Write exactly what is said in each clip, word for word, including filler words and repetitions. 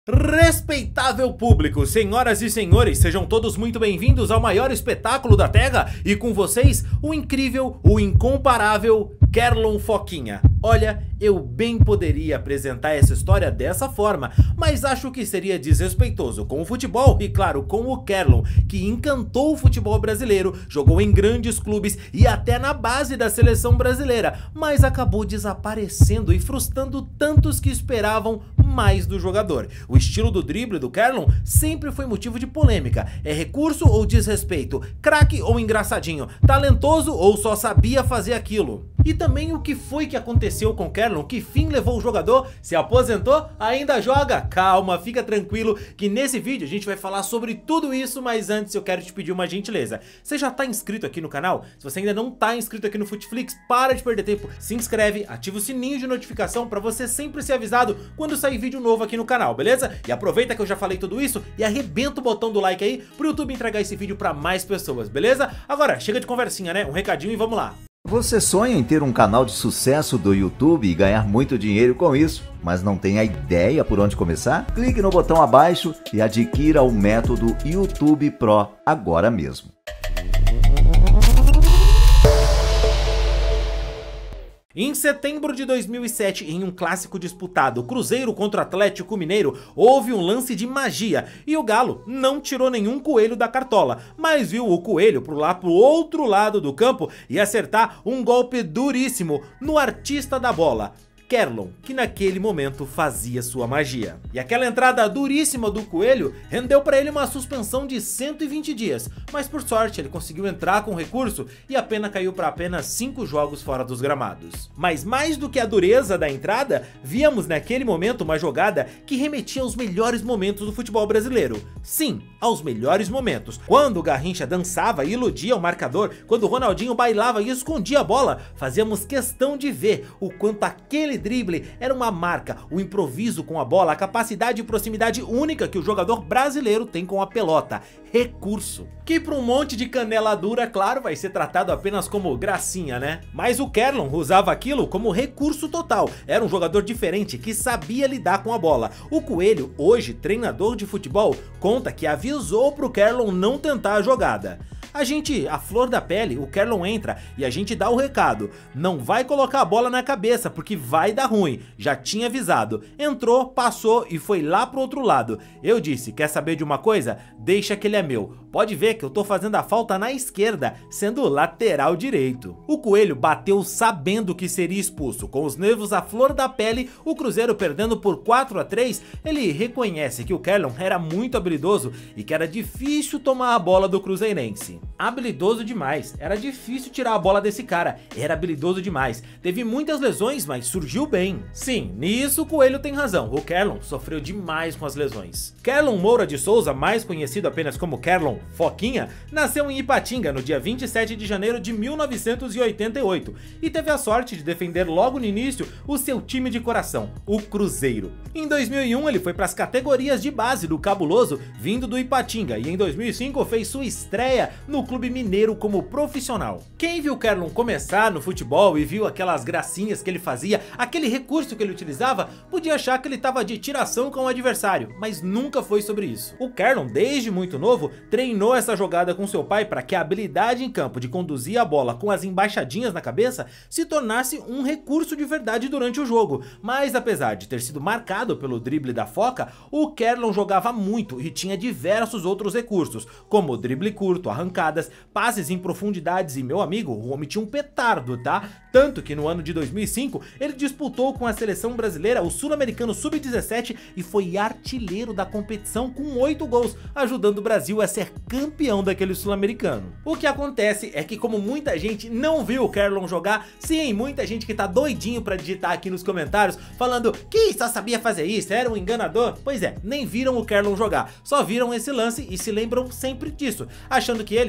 Respeitável público, senhoras e senhores, sejam todos muito bem-vindos ao maior espetáculo da Terra e com vocês, o incrível, o incomparável Kerlon Foquinha. Olha, eu bem poderia apresentar essa história dessa forma, mas acho que seria desrespeitoso com o futebol e claro, com o Kerlon, que encantou o futebol brasileiro, jogou em grandes clubes e até na base da seleção brasileira, mas acabou desaparecendo e frustrando tantos que esperavam mais do jogador. O estilo do drible do Kerlon sempre foi motivo de polêmica. É recurso ou desrespeito? Craque ou engraçadinho? Talentoso ou só sabia fazer aquilo? E também o que foi que aconteceu com o Kerlon? Que fim levou o jogador? Se aposentou? Ainda joga? Calma, fica tranquilo que nesse vídeo a gente vai falar sobre tudo isso, mas antes eu quero te pedir uma gentileza. Você já tá inscrito aqui no canal? Se você ainda não tá inscrito aqui no Futflix, para de perder tempo, se inscreve, ativa o sininho de notificação para você sempre ser avisado quando sair vídeo novo aqui no canal, beleza? E aproveita que eu já falei tudo isso e arrebenta o botão do like aí pro YouTube entregar esse vídeo para mais pessoas, beleza? Agora, chega de conversinha, né? Um recadinho e vamos lá. Você sonha em ter um canal de sucesso do YouTube e ganhar muito dinheiro com isso, mas não tem a ideia por onde começar? Clique no botão abaixo e adquira o método YouTube Pro agora mesmo. Em setembro de dois mil e sete, em um clássico disputado, Cruzeiro contra Atlético Mineiro, houve um lance de magia e o Galo não tirou nenhum coelho da cartola, mas viu o coelho pular pro outro lado do campo e acertar um golpe duríssimo no artista da bola, Kerlon, que naquele momento fazia sua magia. E aquela entrada duríssima do coelho rendeu para ele uma suspensão de cento e vinte dias, mas por sorte ele conseguiu entrar com recurso e a pena caiu para apenas cinco jogos fora dos gramados. Mas mais do que a dureza da entrada, víamos naquele momento uma jogada que remetia aos melhores momentos do futebol brasileiro. Sim, aos melhores momentos. Quando o Garrincha dançava e iludia o marcador, quando o Ronaldinho bailava e escondia a bola, fazíamos questão de ver o quanto aquele drible era uma marca, o improviso com a bola, a capacidade e proximidade única que o jogador brasileiro tem com a pelota, recurso. Que para um monte de canela dura, claro, vai ser tratado apenas como gracinha, né? Mas o Kerlon usava aquilo como recurso total, era um jogador diferente que sabia lidar com a bola. O Coelho, hoje treinador de futebol, conta que avisou pro Kerlon não tentar a jogada. A gente, a flor da pele, o Kerlon entra e a gente dá o recado, não vai colocar a bola na cabeça porque vai dar ruim, já tinha avisado. Entrou, passou e foi lá pro outro lado. Eu disse, quer saber de uma coisa? Deixa que ele é meu. Pode ver que eu tô fazendo a falta na esquerda, sendo lateral direito. O Coelho bateu sabendo que seria expulso, com os nervos à flor da pele, o Cruzeiro perdendo por quatro a três, ele reconhece que o Kerlon era muito habilidoso e que era difícil tomar a bola do cruzeirense. Habilidoso demais, era difícil tirar a bola desse cara, era habilidoso demais, teve muitas lesões, mas surgiu bem. Sim, nisso o Coelho tem razão, o Kerlon sofreu demais com as lesões. Kerlon Moura de Souza, mais conhecido apenas como Kerlon Foquinha, nasceu em Ipatinga no dia vinte e sete de janeiro de mil novecentos e oitenta e oito e teve a sorte de defender logo no início o seu time de coração, o Cruzeiro. Em dois mil e um ele foi para as categorias de base do Cabuloso, vindo do Ipatinga, e em dois mil e cinco fez sua estreia no clube mineiro como profissional. Quem viu o Kerlon começar no futebol e viu aquelas gracinhas que ele fazia, aquele recurso que ele utilizava, podia achar que ele estava de tiração com o adversário, mas nunca foi sobre isso. O Kerlon, desde muito novo, treinou essa jogada com seu pai para que a habilidade em campo de conduzir a bola com as embaixadinhas na cabeça se tornasse um recurso de verdade durante o jogo. Mas apesar de ter sido marcado pelo drible da Foca, o Kerlon jogava muito e tinha diversos outros recursos, como drible curto, arrancadas, passes em profundidades e, meu amigo, o homem tinha um petardo, tá? Tanto que no ano de dois mil e cinco ele disputou com a seleção brasileira o Sul-Americano sub dezessete e foi artilheiro da competição com oito gols, ajudando o Brasil a ser campeão daquele Sul-Americano. O que acontece é que, como muita gente não viu o Kerlon jogar, sim, muita gente que tá doidinho pra digitar aqui nos comentários falando que só sabia fazer isso, era um enganador, pois é, nem viram o Kerlon jogar, só viram esse lance e se lembram sempre disso, achando que ele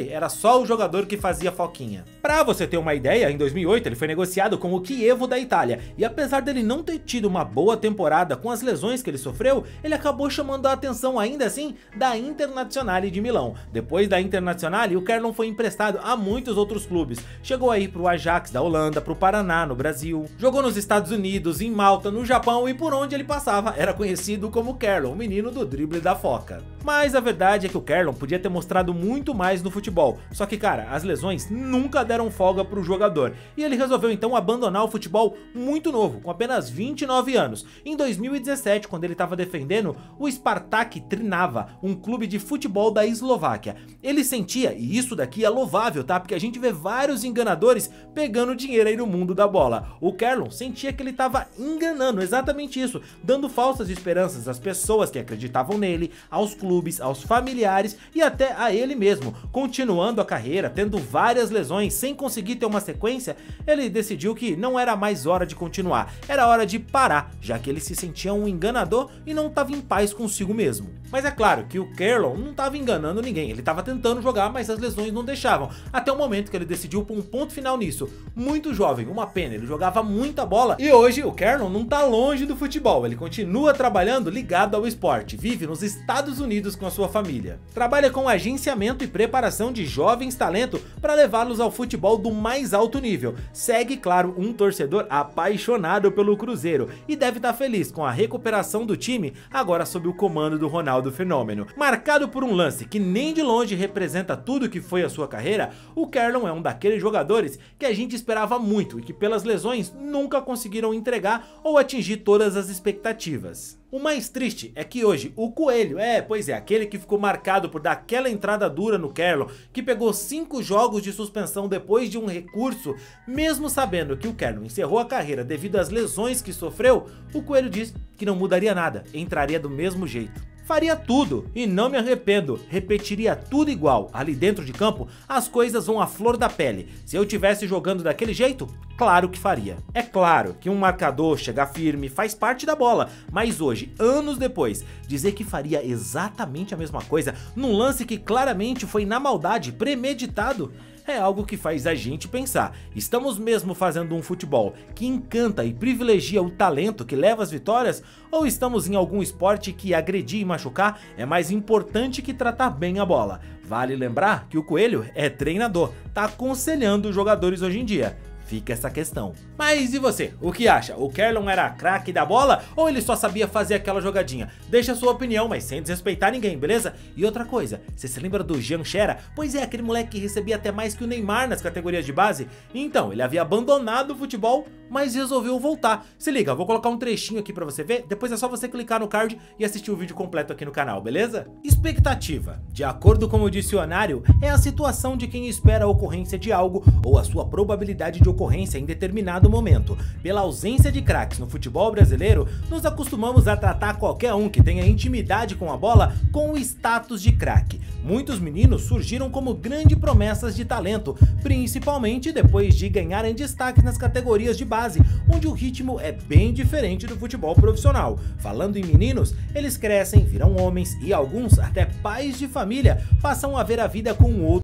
ele era só o jogador que fazia foquinha. Pra você ter uma ideia, em dois mil e oito ele foi negociado com o Chievo da Itália, e apesar dele não ter tido uma boa temporada com as lesões que ele sofreu, ele acabou chamando a atenção ainda assim da Internazionale de Milão. Depois da Internazionale, o Kerlon foi emprestado a muitos outros clubes, chegou aí pro Ajax da Holanda, pro Paraná no Brasil, jogou nos Estados Unidos, em Malta, no Japão, e por onde ele passava era conhecido como Kerlon, o menino do drible da foca. Mas a verdade é que o Kerlon podia ter mostrado muito mais no futebol, só que cara, as lesões nunca deram folga pro jogador, e ele resolveu então abandonar o futebol muito novo, com apenas vinte e nove anos, em dois mil e dezessete, quando ele estava defendendo o Spartak Trnava, um clube de futebol da Eslováquia. Ele sentia, e isso daqui é louvável, tá? Porque a gente vê vários enganadores pegando dinheiro aí no mundo da bola. O Kerlon sentia que ele estava enganando, exatamente isso, dando falsas esperanças às pessoas que acreditavam nele, aos clubes, aos familiares e até a ele mesmo. Continuando a carreira, tendo várias lesões, sem conseguir ter uma sequência, ele decidiu que não era mais hora de continuar, era hora de parar, já que ele se sentia um enganador e não estava em paz consigo mesmo. Mas é claro que o Kerlon não estava enganando ninguém, ele estava tentando jogar, mas as lesões não deixavam, até o momento que ele decidiu pôr um ponto final nisso. Muito jovem, uma pena, ele jogava muita bola, e hoje o Kerlon não tá longe do futebol, ele continua trabalhando ligado ao esporte, vive nos Estados Unidos com a sua família. Trabalha com agenciamento e preparação de jovens talentos para levá-los ao futebol do mais alto nível. Segue, claro, um torcedor apaixonado pelo Cruzeiro e deve estar feliz com a recuperação do time agora sob o comando do Ronaldo Fenômeno. Marcado por um lance que nem de longe representa tudo que foi a sua carreira, o Kerlon é um daqueles jogadores que a gente esperava muito e que pelas lesões nunca conseguiram entregar ou atingir todas as expectativas. O mais triste é que hoje o Coelho, é, pois é, aquele que ficou marcado por dar aquela entrada dura no Kerlon, que pegou cinco jogos de suspensão depois de um recurso, mesmo sabendo que o Kerlon encerrou a carreira devido às lesões que sofreu, o Coelho diz que não mudaria nada, entraria do mesmo jeito. Faria tudo, e não me arrependo, repetiria tudo igual, ali dentro de campo as coisas vão à flor da pele, se eu tivesse jogando daquele jeito, claro que faria. É claro que um marcador chegar firme faz parte da bola, mas hoje, anos depois, dizer que faria exatamente a mesma coisa num lance que claramente foi na maldade, premeditado, é algo que faz a gente pensar, estamos mesmo fazendo um futebol que encanta e privilegia o talento que leva as vitórias, ou estamos em algum esporte que agredir e machucar é mais importante que tratar bem a bola? Vale lembrar que o Coelho é treinador, tá aconselhando os jogadores hoje em dia. Fica essa questão. Mas e você? O que acha? O Kerlon era craque da bola ou ele só sabia fazer aquela jogadinha? Deixa a sua opinião, mas sem desrespeitar ninguém, beleza? E outra coisa, você se lembra do Jean Xera? Pois é, aquele moleque que recebia até mais que o Neymar nas categorias de base? Então, ele havia abandonado o futebol, mas resolveu voltar. Se liga, eu vou colocar um trechinho aqui pra você ver, depois é só você clicar no card e assistir o vídeo completo aqui no canal, beleza? Expectativa. De acordo com o dicionário, é a situação de quem espera a ocorrência de algo ou a sua probabilidade de ocorrência em determinado momento. Pela ausência de craques no futebol brasileiro, nos acostumamos a tratar qualquer um que tenha intimidade com a bola com o status de craque. Muitos meninos surgiram como grandes promessas de talento, principalmente depois de ganharem destaque nas categorias de base, onde o ritmo é bem diferente do futebol profissional. Falando em meninos, eles crescem, viram homens e alguns, até pais de família, passam a ver a vida com outro